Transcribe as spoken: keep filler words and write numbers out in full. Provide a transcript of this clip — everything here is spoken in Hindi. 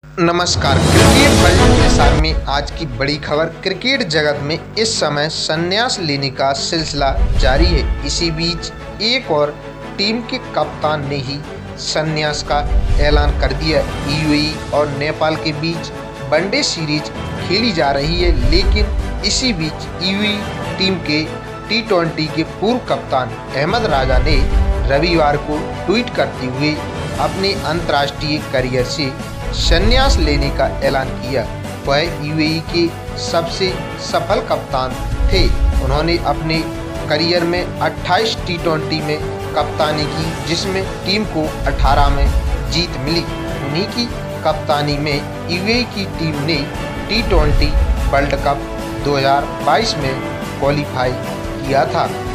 नमस्कार, क्रिकेट वर्ल्ड निसार में आज की बड़ी खबर। क्रिकेट जगत में इस समय संन्यास लेने का सिलसिला जारी है। इसी बीच एक और टीम के कप्तान ने ही संन्यास का ऐलान कर दिया। यूएई और नेपाल के बीच वनडे सीरीज खेली जा रही है, लेकिन इसी बीच यूएई टीम के टी ट्वेंटी के पूर्व कप्तान अहमद राजा ने रविवार को ट्वीट करते हुए अपने अंतर्राष्ट्रीय करियर से संन्यास लेने का ऐलान किया। वह यूएई के सबसे सफल कप्तान थे। उन्होंने अपने करियर में अट्ठाईस टी ट्वेंटी में कप्तानी की, जिसमें टीम को अठारह में जीत मिली। उन्हीं की कप्तानी में यूएई की टीम ने टी ट्वेंटी वर्ल्ड कप दो हज़ार बाईस में क्वालिफाई किया था।